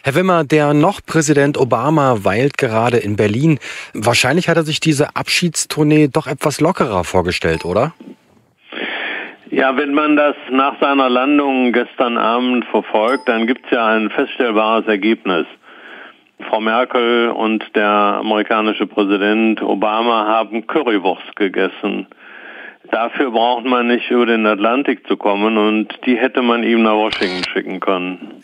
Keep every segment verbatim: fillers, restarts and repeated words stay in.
Herr Wimmer, der noch Präsident Obama weilt gerade in Berlin. Wahrscheinlich hat er sich diese Abschiedstournee doch etwas lockerer vorgestellt, oder? Ja, wenn man das nach seiner Landung gestern Abend verfolgt, dann gibt es ja ein feststellbares Ergebnis. Frau Merkel und der amerikanische Präsident Obama haben Currywurst gegessen. Dafür braucht man nicht über den Atlantik zu kommen und die hätte man ihm nach Washington schicken können.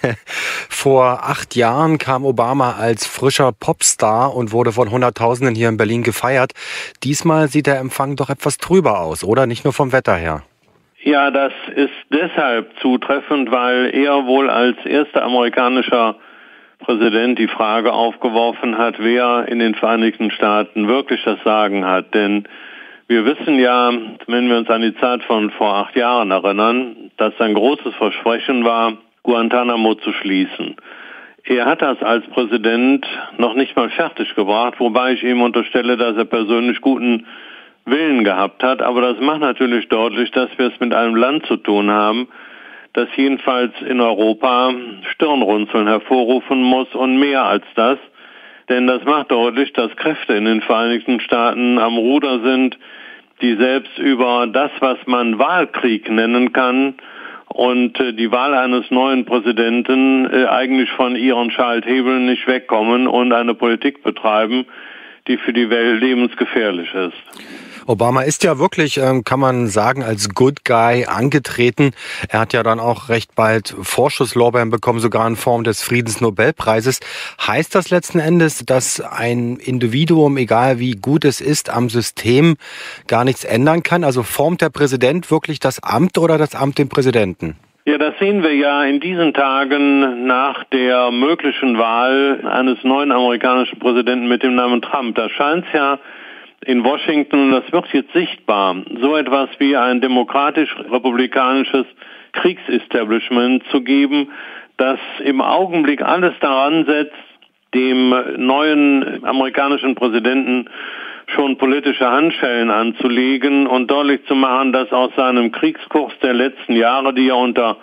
Vor acht Jahren kam Obama als frischer Popstar und wurde von Hunderttausenden hier in Berlin gefeiert. Diesmal sieht der Empfang doch etwas trüber aus, oder? Nicht nur vom Wetter her. Ja, das ist deshalb zutreffend, weil er wohl als erster amerikanischer Präsident die Frage aufgeworfen hat, wer in den Vereinigten Staaten wirklich das Sagen hat. Denn wir wissen ja, wenn wir uns an die Zeit von vor acht Jahren erinnern, dass sein großes Versprechen war, Guantanamo zu schließen. Er hat das als Präsident noch nicht mal fertig gebracht, wobei ich ihm unterstelle, dass er persönlich guten Willen gehabt hat. Aber das macht natürlich deutlich, dass wir es mit einem Land zu tun haben, das jedenfalls in Europa Stirnrunzeln hervorrufen muss und mehr als das. Denn das macht deutlich, dass Kräfte in den Vereinigten Staaten am Ruder sind, die selbst über das, was man Wahlkrieg nennen kann, und die Wahl eines neuen Präsidenten eigentlich von ihren Schalthebeln nicht wegkommen und eine Politik betreiben, die für die Welt lebensgefährlich ist. Obama ist ja wirklich, kann man sagen, als Good Guy angetreten. Er hat ja dann auch recht bald Vorschusslorbeeren bekommen, sogar in Form des Friedensnobelpreises. Heißt das letzten Endes, dass ein Individuum, egal wie gut es ist, am System gar nichts ändern kann? Also formt der Präsident wirklich das Amt oder das Amt den Präsidenten? Ja, das sehen wir ja in diesen Tagen nach der möglichen Wahl eines neuen amerikanischen Präsidenten mit dem Namen Trump. Da scheint es ja in Washington, und das wird jetzt sichtbar, so etwas wie ein demokratisch-republikanisches Kriegsestablishment zu geben, das im Augenblick alles daran setzt, dem neuen amerikanischen Präsidenten schon politische Handschellen anzulegen und deutlich zu machen, dass aus seinem Kriegskurs der letzten Jahre, die ja unter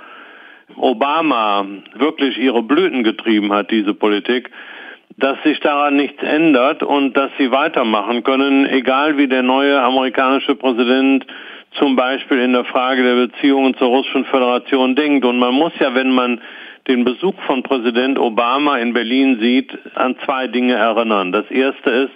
Obama wirklich ihre Blüten getrieben hat, diese Politik, dass sich daran nichts ändert und dass sie weitermachen können, egal wie der neue amerikanische Präsident zum Beispiel in der Frage der Beziehungen zur Russischen Föderation denkt. Und man muss ja, wenn man den Besuch von Präsident Obama in Berlin sieht, an zwei Dinge erinnern. Das erste ist,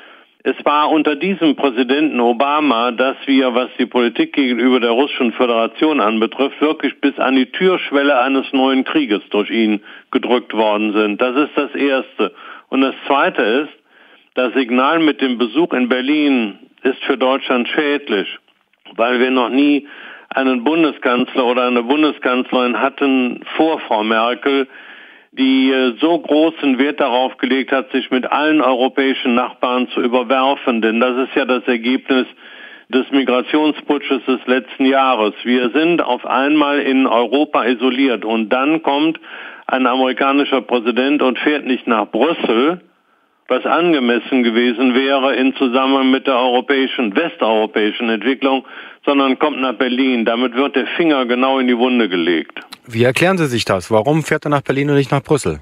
es war unter diesem Präsidenten Obama, dass wir, was die Politik gegenüber der Russischen Föderation anbetrifft, wirklich bis an die Türschwelle eines neuen Krieges durch ihn gedrückt worden sind. Das ist das Erste. Und das Zweite ist, das Signal mit dem Besuch in Berlin ist für Deutschland schädlich, weil wir noch nie einen Bundeskanzler oder eine Bundeskanzlerin hatten vor Frau Merkel, die so großen Wert darauf gelegt hat, sich mit allen europäischen Nachbarn zu überwerfen. Denn das ist ja das Ergebnis des Migrationsputsches des letzten Jahres. Wir sind auf einmal in Europa isoliert und dann kommt ein amerikanischer Präsident und fährt nicht nach Brüssel, was angemessen gewesen wäre in Zusammenhang mit der europäischen, westeuropäischen Entwicklung, sondern kommt nach Berlin. Damit wird der Finger genau in die Wunde gelegt. Wie erklären Sie sich das? Warum fährt er nach Berlin und nicht nach Brüssel?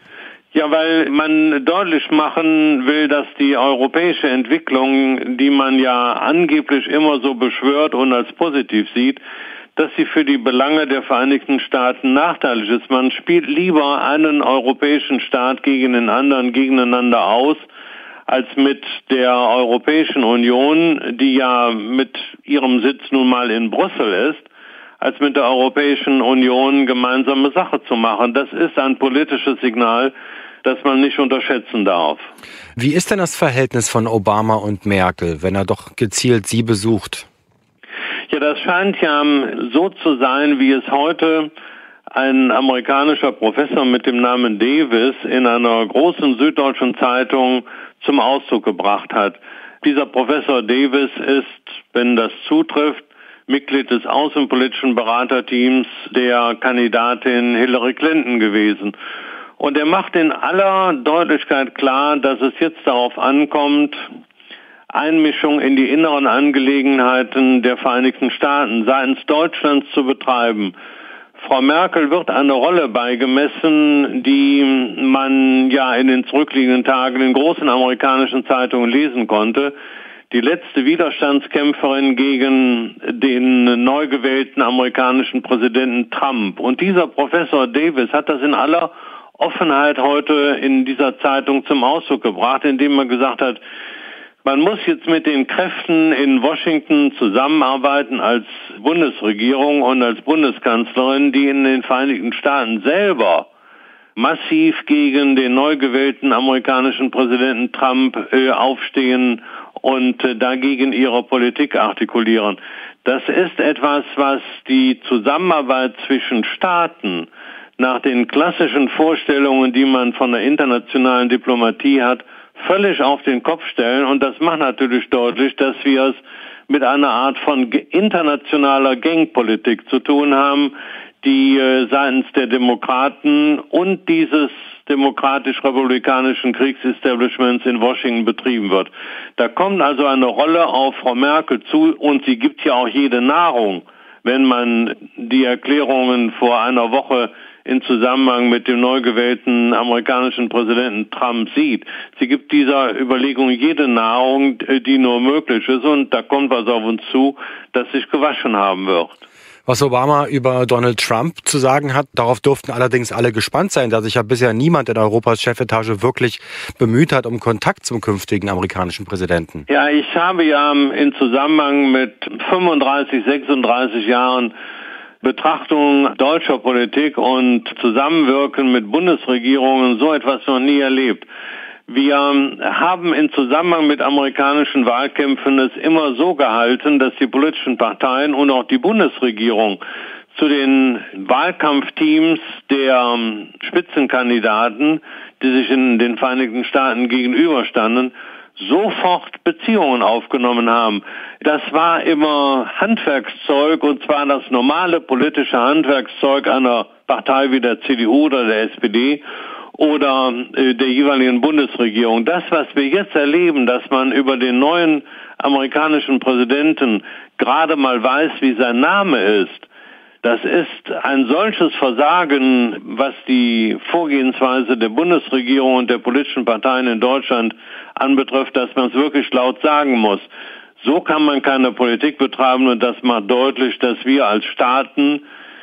Ja, weil man deutlich machen will, dass die europäische Entwicklung, die man ja angeblich immer so beschwört und als positiv sieht, dass sie für die Belange der Vereinigten Staaten nachteilig ist. Man spielt lieber einen europäischen Staat gegen den anderen gegeneinander aus, als mit der Europäischen Union, die ja mit ihrem Sitz nun mal in Brüssel ist, als mit der Europäischen Union gemeinsame Sache zu machen. Das ist ein politisches Signal, das man nicht unterschätzen darf. Wie ist denn das Verhältnis von Obama und Merkel, wenn er doch gezielt sie besucht? Ja, das scheint ja so zu sein, wie es heute ein amerikanischer Professor mit dem Namen Davis in einer großen süddeutschen Zeitung zum Ausdruck gebracht hat. Dieser Professor Davis ist, wenn das zutrifft, Mitglied des außenpolitischen Beraterteams der Kandidatin Hillary Clinton gewesen. Und er macht in aller Deutlichkeit klar, dass es jetzt darauf ankommt, Einmischung in die inneren Angelegenheiten der Vereinigten Staaten seitens Deutschlands zu betreiben. Frau Merkel wird eine Rolle beigemessen, die man ja in den zurückliegenden Tagen in großen amerikanischen Zeitungen lesen konnte. Die letzte Widerstandskämpferin gegen den neu gewählten amerikanischen Präsidenten Trump. Und dieser Professor Davis hat das in aller Offenheit heute in dieser Zeitung zum Ausdruck gebracht, indem er gesagt hat, man muss jetzt mit den Kräften in Washington zusammenarbeiten als Bundesregierung und als Bundeskanzlerin, die in den Vereinigten Staaten selber massiv gegen den neu gewählten amerikanischen Präsidenten Trump äh, aufstehen und äh, dagegen ihre Politik artikulieren. Das ist etwas, was die Zusammenarbeit zwischen Staaten nach den klassischen Vorstellungen, die man von der internationalen Diplomatie hat, völlig auf den Kopf stellen. Und das macht natürlich deutlich, dass wir es mit einer Art von internationaler Gangpolitik zu tun haben, die äh, seitens der Demokraten und dieses demokratisch-republikanischen Kriegsestablishments in Washington betrieben wird. Da kommt also eine Rolle auf Frau Merkel zu und sie gibt ja auch jede Nahrung, wenn man die Erklärungen vor einer Woche in Zusammenhang mit dem neu gewählten amerikanischen Präsidenten Trump sieht. Sie gibt dieser Überlegung jede Nahrung, die nur möglich ist, und da kommt was auf uns zu, das sich gewaschen haben wird. Was Obama über Donald Trump zu sagen hat, darauf durften allerdings alle gespannt sein, da sich ja bisher niemand in Europas Chefetage wirklich bemüht hat um Kontakt zum künftigen amerikanischen Präsidenten. Ja, ich habe ja in Zusammenhang mit fünfunddreißig, sechsunddreißig Jahren Betrachtung deutscher Politik und Zusammenwirken mit Bundesregierungen so etwas noch nie erlebt. Wir haben in Zusammenhang mit amerikanischen Wahlkämpfen es immer so gehalten, dass die politischen Parteien und auch die Bundesregierung zu den Wahlkampfteams der Spitzenkandidaten, die sich in den Vereinigten Staaten gegenüberstanden, sofort Beziehungen aufgenommen haben. Das war immer Handwerkszeug, und zwar das normale politische Handwerkszeug einer Partei wie der C D U oder der S P D oder äh, der jeweiligen Bundesregierung. Das, was wir jetzt erleben, dass man über den neuen amerikanischen Präsidenten gerade mal weiß, wie sein Name ist, das ist ein solches Versagen, was die Vorgehensweise der Bundesregierung und der politischen Parteien in Deutschland anbetrifft, dass man es wirklich laut sagen muss. So kann man keine Politik betreiben, und das macht deutlich, dass wir als Staaten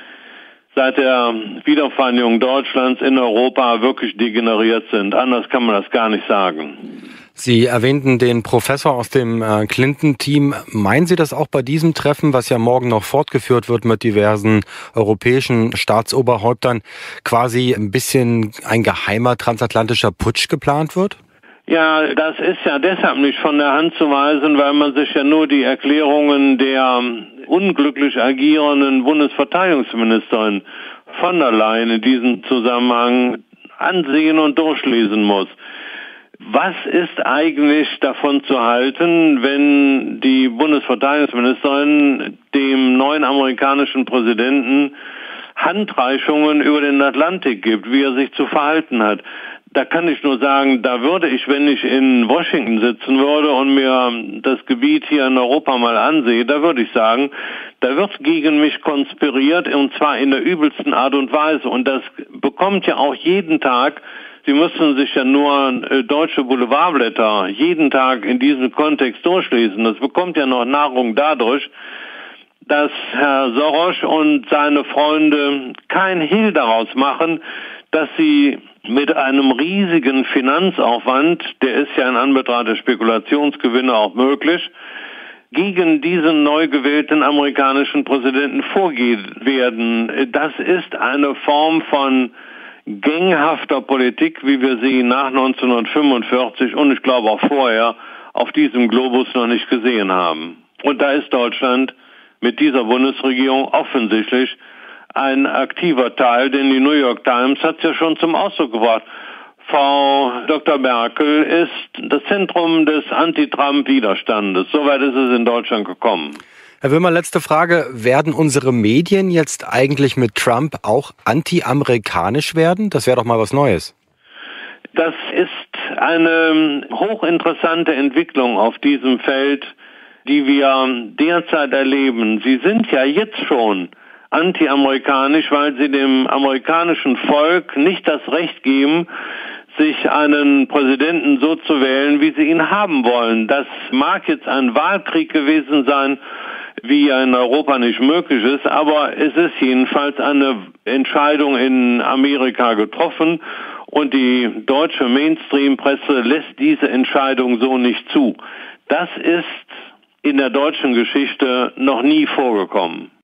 seit der Wiedervereinigung Deutschlands in Europa wirklich degeneriert sind. Anders kann man das gar nicht sagen. Sie erwähnten den Professor aus dem äh, Clinton-Team. Meinen Sie das auch bei diesem Treffen, was ja morgen noch fortgeführt wird mit diversen europäischen Staatsoberhäuptern, quasi ein bisschen ein geheimer transatlantischer Putsch geplant wird? Ja, das ist ja deshalb nicht von der Hand zu weisen, weil man sich ja nur die Erklärungen der unglücklich agierenden Bundesverteidigungsministerin von der Leyen in diesem Zusammenhang ansehen und durchlesen muss. Was ist eigentlich davon zu halten, wenn die Bundesverteidigungsministerin dem neuen amerikanischen Präsidenten Handreichungen über den Atlantik gibt, wie er sich zu verhalten hat? Da kann ich nur sagen, da würde ich, wenn ich in Washington sitzen würde und mir das Gebiet hier in Europa mal ansehe, da würde ich sagen, da wird gegen mich konspiriert, und zwar in der übelsten Art und Weise. Und das bekommt ja auch jeden Tag, Sie müssen sich ja nur äh, deutsche Boulevardblätter jeden Tag in diesem Kontext durchlesen. Das bekommt ja noch Nahrung dadurch, dass Herr Soros und seine Freunde kein Hehl daraus machen, dass sie mit einem riesigen Finanzaufwand, der ist ja in Anbetracht der Spekulationsgewinne auch möglich, gegen diesen neu gewählten amerikanischen Präsidenten vorgehen werden. Das ist eine Form von ganghafter Politik, wie wir sie nach neunzehnhundertfünfundvierzig und ich glaube auch vorher auf diesem Globus noch nicht gesehen haben. Und da ist Deutschland mit dieser Bundesregierung offensichtlich ein aktiver Teil, denn die New York Times hat es ja schon zum Ausdruck gebracht. Frau Doktor Merkel ist das Zentrum des Anti-Trump-Widerstandes. Soweit ist es in Deutschland gekommen. Herr Wömer, letzte Frage. Werden unsere Medien jetzt eigentlich mit Trump auch anti-amerikanisch werden? Das wäre doch mal was Neues. Das ist eine hochinteressante Entwicklung auf diesem Feld, die wir derzeit erleben. Sie sind ja jetzt schon anti-amerikanisch, weil sie dem amerikanischen Volk nicht das Recht geben, sich einen Präsidenten so zu wählen, wie sie ihn haben wollen. Das mag jetzt ein Wahlkrieg gewesen sein, wie er in Europa nicht möglich ist, aber es ist jedenfalls eine Entscheidung in Amerika getroffen und die deutsche Mainstream-Presse lässt diese Entscheidung so nicht zu. Das ist in der deutschen Geschichte noch nie vorgekommen.